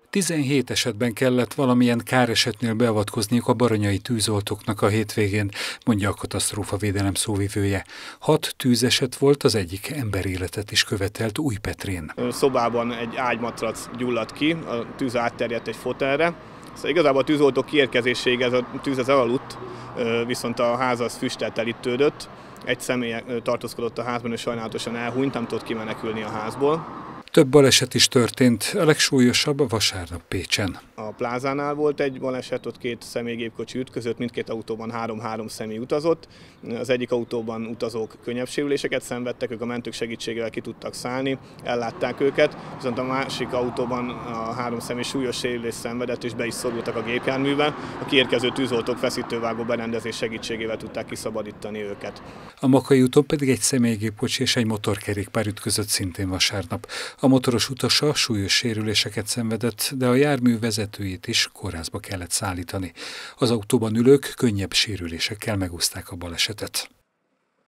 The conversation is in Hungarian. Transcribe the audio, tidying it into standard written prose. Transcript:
17 esetben kellett valamilyen káresetnél beavatkozniuk a baranyai tűzoltóknak a hétvégén, mondja a katasztrófavédelem szóvivője. 6 tűzeset volt, az egyik emberéletet is követelt Újpetrén. Szobában egy ágymatrac gyulladt ki, a tűz átterjedt egy fotelre. Szóval igazából a tűzoltók kiérkezéséig ez a tűz elaludt, viszont a ház az füstteltelítődött. Egy személy tartózkodott a házban, és sajnálatosan elhunyt, nem tudott kimenekülni a házból. Több baleset is történt, a legsúlyosabb vasárnap Pécsen. A plázánál volt egy baleset, ott 2 személygépkocsi ütközött, mindkét autóban 3 személy utazott. Az egyik autóban utazók könnyebb sérüléseket szenvedtek, ők a mentők segítségével ki tudtak szállni, ellátták őket, viszont a másik autóban a 3 személy súlyos sérülést szenvedett, és be is szorultak a gépjárműbe. A kiérkező tűzoltók feszítővágó berendezés segítségével tudták kiszabadítani őket. A Makai úton pedig egy személygépkocsi és egy motorkerékpár ütközött szintén vasárnap. A motoros utasa súlyos sérüléseket szenvedett, de a jármű vezetőjét is kórházba kellett szállítani. Az autóban ülők könnyebb sérülésekkel megúszták a balesetet.